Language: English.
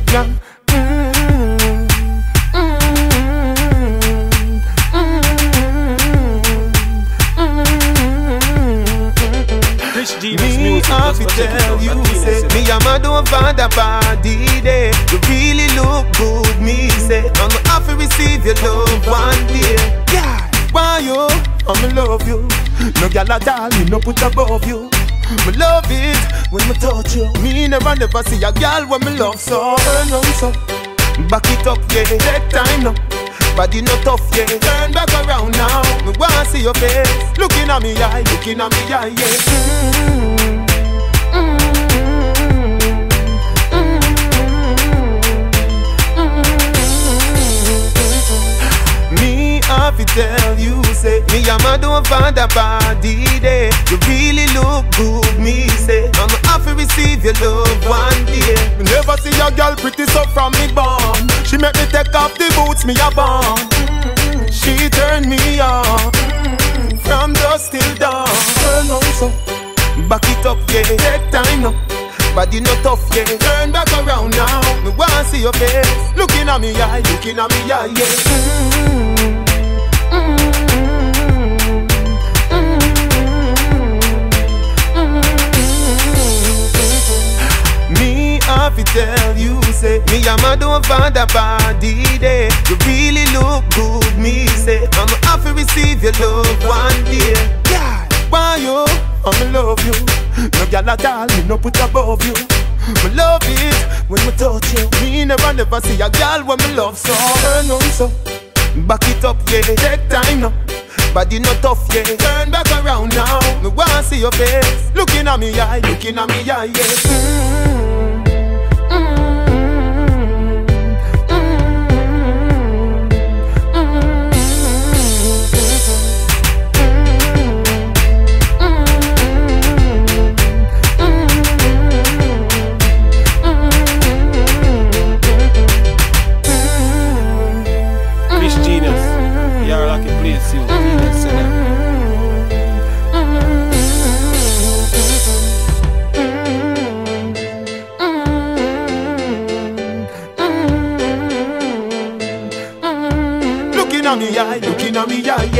yeah. Me have to tell you, say me a mad over the body day. You really look good, me say I'm have to receive your love one day. Yeah, why you? I'ma love you. No girl at all, me no put above you. Me love it when me touch you. Me never see a girl when me love so. Turn on so, back it up, yeah. Take time now. Body no tough, yeah. Turn back around now. Me wanna see your face. Looking at me eye, yeah. Me have to tell you, say me a mad over the body day. You really look good, me say I'ma have to receive your love one day. Never see a girl pretty so from me born. She make me take off the boots me a born. She turn me on from dusk till dawn. Turn on so, back it up, yeah. Take time now. Body no tough, yeah. Turn back around now. Me wanna see your face. Looking at me eye, yeah. Me have to tell you, say me a mad over the body day. You really look good, me say I'ma have to receive your love one day. Yeah, why you? I'ma love you. No girl at all, me no put above you. Me love it when me touch you. Me never see a girl when me love so. Turn on so, back it up, yeah. Take time now. Body no tough, yeah. Turn back around now. Me wanna see your face. Looking at me eye, yeah. Looking at me eye, yeah.